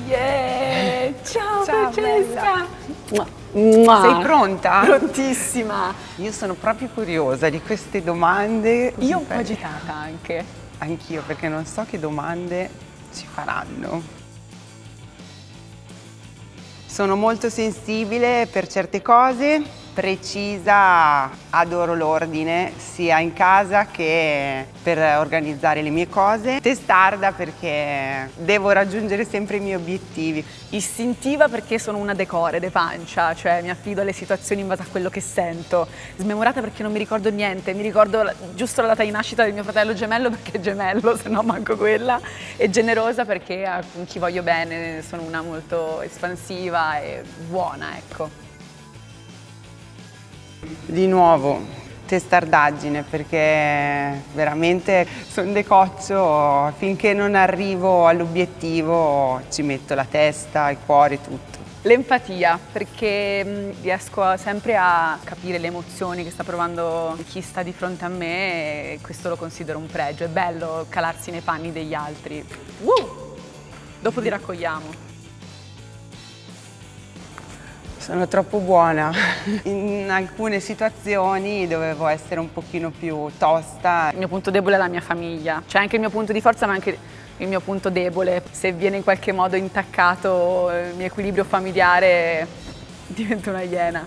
Yeah! Ciao, Ciao, Francesca! Sei pronta? Prontissima! Io sono proprio curiosa di queste domande. Io un po' agitata anche. Anch'io, perché non so che domande ci faranno. Sono molto sensibile per certe cose, precisa, adoro l'ordine sia in casa che per organizzare le mie cose. Testarda perché devo raggiungere sempre i miei obiettivi. Istintiva perché sono una decore, de pancia, cioè mi affido alle situazioni in base a quello che sento. Smemorata perché non mi ricordo niente, mi ricordo giusto la data di nascita del mio fratello gemello perché è gemello, se no manco quella. E generosa perché con chi voglio bene sono una molto espansiva e buona, ecco. Di nuovo, testardaggine perché veramente sono decoccio, finché non arrivo all'obiettivo ci metto la testa, il cuore, tutto. L'empatia, perché riesco sempre a capire le emozioni che sta provando chi sta di fronte a me e questo lo considero un pregio, è bello calarsi nei panni degli altri. Dopo li raccogliamo. Sono troppo buona. In alcune situazioni dovevo essere un pochino più tosta. Il mio punto debole è la mia famiglia, c'è anche il mio punto di forza ma anche il mio punto debole. Se viene in qualche modo intaccato il mio equilibrio familiare divento una iena.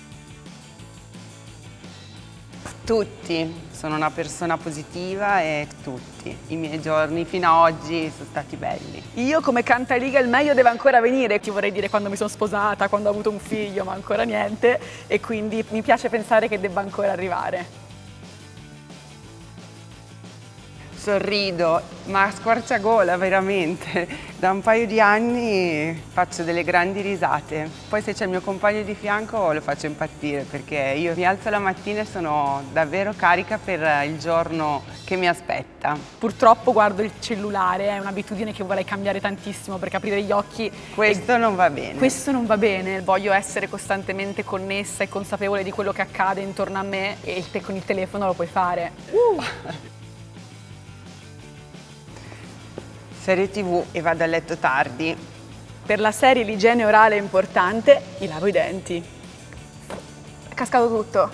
Tutti, sono una persona positiva e tutti. I miei giorni fino a oggi sono stati belli. Io come cantaliga il meglio deve ancora venire, ti vorrei dire quando mi sono sposata, quando ho avuto un figlio, ma ancora niente e quindi mi piace pensare che debba ancora arrivare. Sorrido, ma a squarciagola veramente. Da un paio di anni faccio delle grandi risate. Poi se c'è il mio compagno di fianco lo faccio impazzire perché io mi alzo la mattina e sono davvero carica per il giorno che mi aspetta. Purtroppo guardo il cellulare, è un'abitudine che vorrei cambiare tantissimo perché aprire gli occhi... Questo non va bene. Questo non va bene, voglio essere costantemente connessa e consapevole di quello che accade intorno a me e te con il telefono lo puoi fare. Serie TV e vado a letto tardi. Per la serie l'igiene orale è importante, mi lavo i denti. È cascato tutto.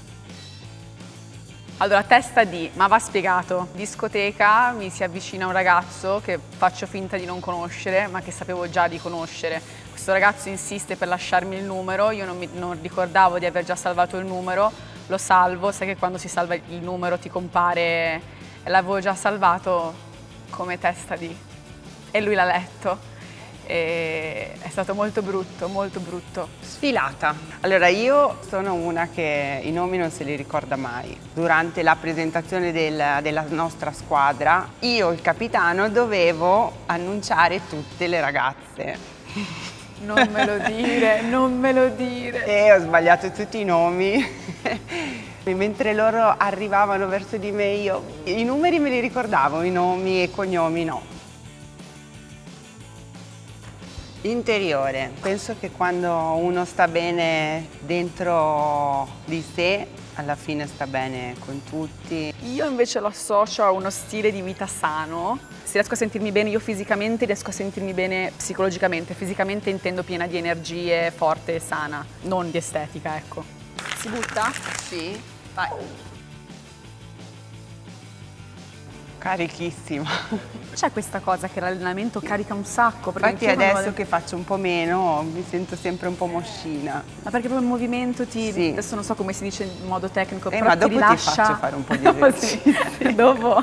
Allora, testa di, ma va spiegato. Discoteca, mi si avvicina un ragazzo che faccio finta di non conoscere, ma che sapevo già di conoscere. Questo ragazzo insiste per lasciarmi il numero, io non ricordavo di aver già salvato il numero, lo salvo, sai che quando si salva il numero ti compare, e l'avevo già salvato come testa di, e lui l'ha letto e è stato molto brutto, molto brutto. Sfilata. Allora io sono una che i nomi non se li ricorda mai. Durante la presentazione della nostra squadra io, il capitano, dovevo annunciare tutte le ragazze. Non me lo dire, non me lo dire. E ho sbagliato tutti i nomi. Mentre loro arrivavano verso di me io i numeri me li ricordavo, i nomi e cognomi no. Interiore. Penso che quando uno sta bene dentro di sé, alla fine sta bene con tutti. Io invece lo associo a uno stile di vita sano. Se riesco a sentirmi bene io fisicamente, riesco a sentirmi bene psicologicamente. Fisicamente intendo piena di energie, forte e sana, non di estetica, ecco. Si butta? Sì, vai. Carichissima. C'è questa cosa che l'allenamento carica un sacco. Infatti adesso che faccio un po' meno mi sento sempre un po' moscina. Ma perché proprio il movimento ti... Sì. Adesso non so come si dice in modo tecnico, però ma ti dopo rilascia... ti faccio fare un po' di esercizio. Sì, dopo.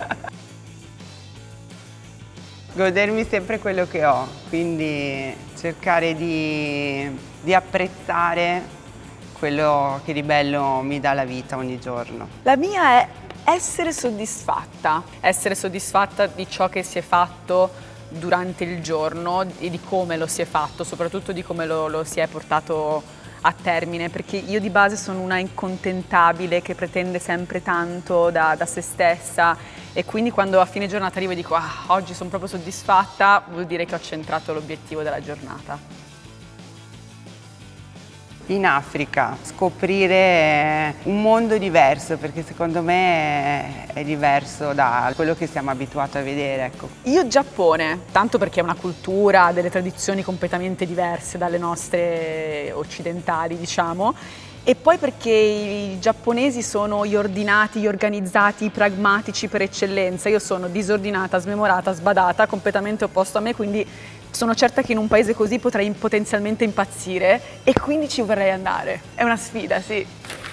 Godermi sempre quello che ho, quindi cercare di apprezzare quello che di bello mi dà la vita ogni giorno. La mia è essere soddisfatta di ciò che si è fatto durante il giorno e di come lo si è fatto, soprattutto di come lo si è portato a termine, perché io di base sono una incontentabile che pretende sempre tanto da se stessa e quindi quando a fine giornata arrivo e dico oggi sono proprio soddisfatta, vuol dire che ho centrato l'obiettivo della giornata. In Africa, scoprire un mondo diverso, perché secondo me è diverso da quello che siamo abituati a vedere, ecco. Io Giappone, tanto perché è una cultura, delle tradizioni completamente diverse dalle nostre occidentali, diciamo, e poi perché i giapponesi sono gli ordinati, gli organizzati, i pragmatici per eccellenza. Io sono disordinata, smemorata, sbadata, completamente opposto a me, quindi sono certa che in un paese così potrei potenzialmente impazzire e quindi ci vorrei andare. È una sfida, sì.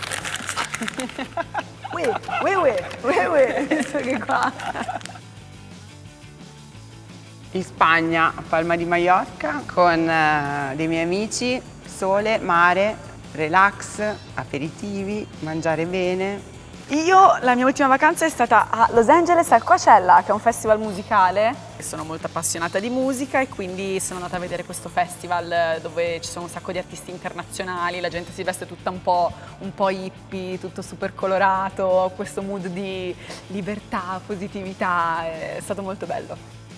Visto che qua. In Spagna, a Palma di Mallorca, con dei miei amici, sole, mare, relax, aperitivi, mangiare bene. Io, la mia ultima vacanza è stata a Los Angeles al Coachella, che è un festival musicale. Sono molto appassionata di musica e quindi sono andata a vedere questo festival dove ci sono un sacco di artisti internazionali, la gente si veste tutta un po' hippie, tutto super colorato, questo mood di libertà, positività, è stato molto bello.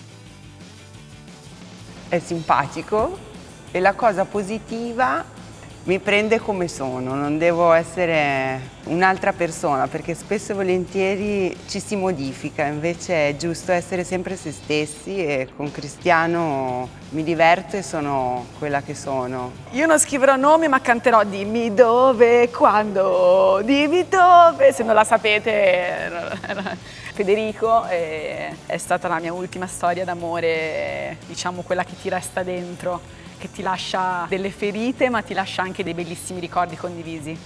È simpatico e la cosa positiva mi prende come sono, non devo essere un'altra persona perché spesso e volentieri ci si modifica, invece è giusto essere sempre se stessi e con Cristiano mi diverto e sono quella che sono. Io non scriverò nomi ma canterò Dimmi dove, quando, dimmi dove, se non la sapete. Federico è stata la mia ultima storia d'amore, diciamo quella che ti resta dentro, che ti lascia delle ferite ma ti lascia anche dei bellissimi ricordi condivisi.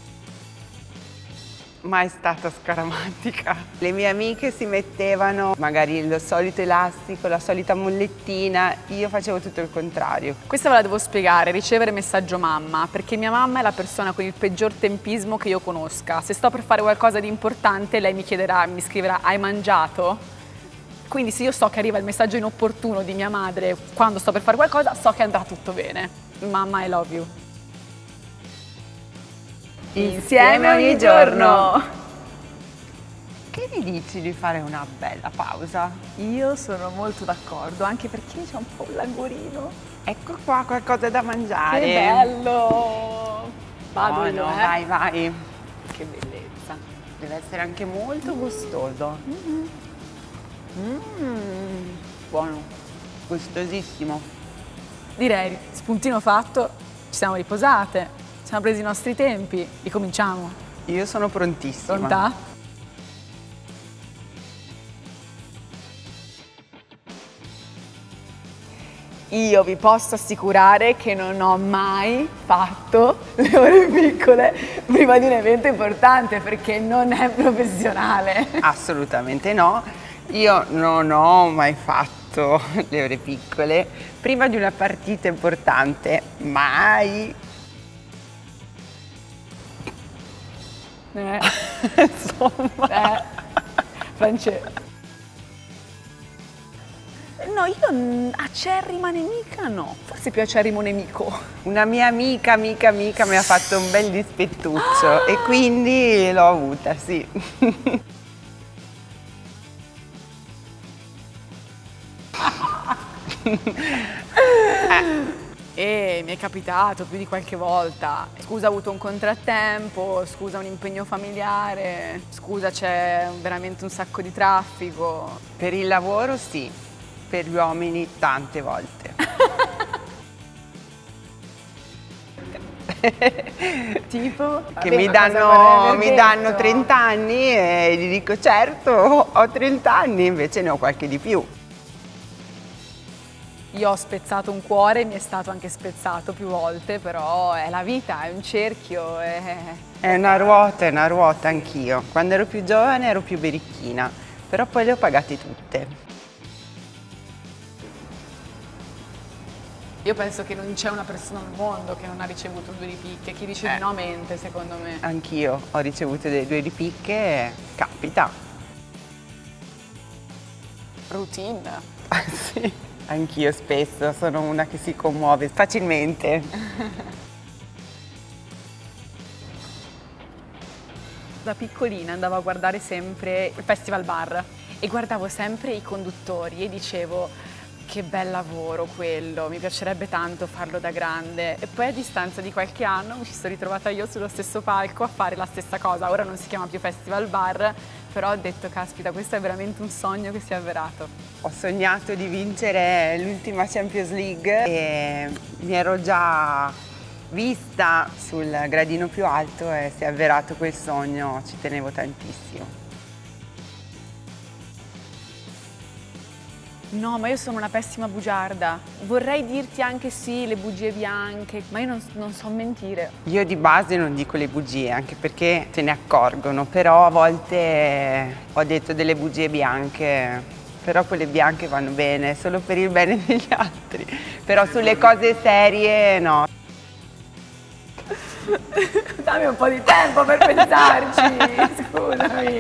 Mai stata scaramantica. Le mie amiche si mettevano magari il solito elastico, la solita mollettina, io facevo tutto il contrario. Questa ve la devo spiegare, ricevere messaggio mamma, perché mia mamma è la persona con il peggior tempismo che io conosca. Se sto per fare qualcosa di importante lei mi chiederà, mi scriverà hai mangiato? Quindi se io so che arriva il messaggio inopportuno di mia madre quando sto per fare qualcosa, so che andrà tutto bene. Mamma, I love you. Insieme ogni giorno. Che ne dici di fare una bella pausa? Io sono molto d'accordo, anche perché c'è un po' un lagorino. Ecco qua qualcosa da mangiare. Che bello! Vado io, vai, vai. Che bellezza. Deve essere anche molto gustoso. Buono. Gustosissimo. Direi, spuntino fatto, ci siamo riposate, ci siamo presi i nostri tempi, ricominciamo. Io sono prontissima. Pronta? Io vi posso assicurare che non ho mai fatto le ore piccole prima di un evento importante perché non è professionale. Assolutamente no. Io non ho mai fatto le ore piccole prima di una partita importante, mai. Insomma. Francesco. No, io acerrima nemica no, forse più acerrimo nemico. Una mia amica mi ha fatto un bel dispettuccio e quindi l'ho avuta, sì. E mi è capitato più di qualche volta. Scusa, ho avuto un contrattempo, scusa, un impegno familiare, scusa, c'è veramente un sacco di traffico. Per il lavoro sì, per gli uomini tante volte. Tipo? Che mi danno 30 anni e gli dico certo, ho 30 anni, invece ne ho qualche di più. Io ho spezzato un cuore, mi è stato anche spezzato più volte, però è la vita, è un cerchio. È una ruota anch'io. Quando ero più giovane ero più birichina, però poi le ho pagate tutte. Io penso che non c'è una persona al mondo che non ha ricevuto 2 ripicche, chi dice di no mente, secondo me. Anch'io ho ricevuto delle 2 ripicche, capita. Routine. Sì. Anch'io spesso sono una che si commuove facilmente. Da piccolina andavo a guardare sempre il Festival Bar e guardavo sempre i conduttori e dicevo che bel lavoro quello, mi piacerebbe tanto farlo da grande. E poi a distanza di qualche anno mi ci sono ritrovata io sullo stesso palco a fare la stessa cosa. Ora non si chiama più Festival Bar, però ho detto, caspita, questo è veramente un sogno che si è avverato. Ho sognato di vincere l'ultima Champions League e mi ero già vista sul gradino più alto e si è avverato quel sogno, ci tenevo tantissimo. No, ma io sono una pessima bugiarda. Vorrei dirti anche sì, le bugie bianche, ma io non so mentire. Io di base non dico le bugie, anche perché se ne accorgono, però a volte ho detto delle bugie bianche, però quelle bianche vanno bene, solo per il bene degli altri. Però sulle cose serie no. Dammi un po' di tempo per pensarci, scusami.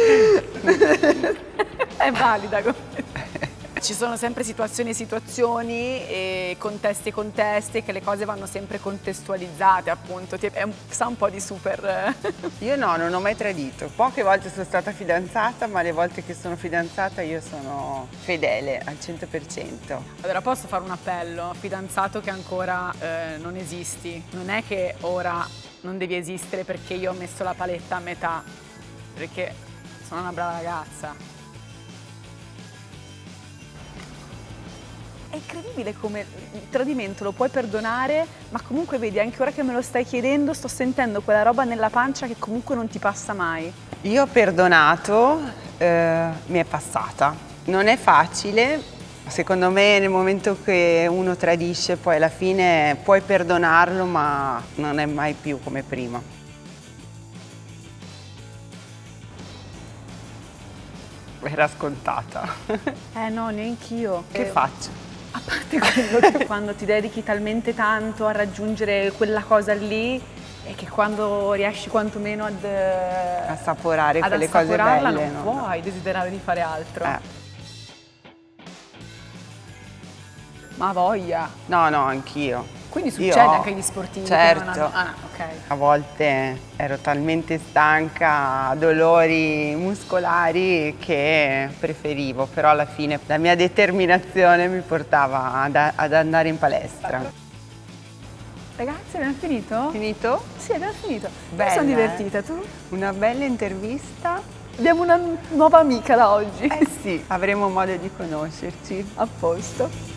È valida come... Ci sono sempre situazioni e situazioni e contesti e contesti, che le cose vanno sempre contestualizzate, appunto. Sa un po' di super... Io no, non ho mai tradito. Poche volte sono stata fidanzata, ma le volte che sono fidanzata io sono fedele al 100%. Allora posso fare un appello, fidanzato che ancora non esisti. Non è che ora non devi esistere perché io ho messo la paletta a metà, perché sono una brava ragazza. È incredibile come il tradimento lo puoi perdonare, ma comunque vedi, anche ora che me lo stai chiedendo, sto sentendo quella roba nella pancia che comunque non ti passa mai. Io ho perdonato, mi è passata. Non è facile, secondo me nel momento che uno tradisce poi alla fine puoi perdonarlo, ma non è mai più come prima. Era scontata. No, neanch'io. Che faccio? A parte quello che quando ti dedichi talmente tanto a raggiungere quella cosa lì e che quando riesci quantomeno ad assaporare quelle cose belle, non puoi desiderare di fare altro. Ma voglia. No, anch'io. Quindi succede anche agli sportivi? Certo. Che non hanno... okay. A volte ero talmente stanca, dolori muscolari, che preferivo, però alla fine la mia determinazione mi portava ad andare in palestra. Ragazzi, abbiamo finito? Finito? Sì, abbiamo finito. Bella, mi sono divertita, tu? Una bella intervista. Abbiamo una nuova amica da oggi. Eh sì, avremo modo di conoscerci. A posto.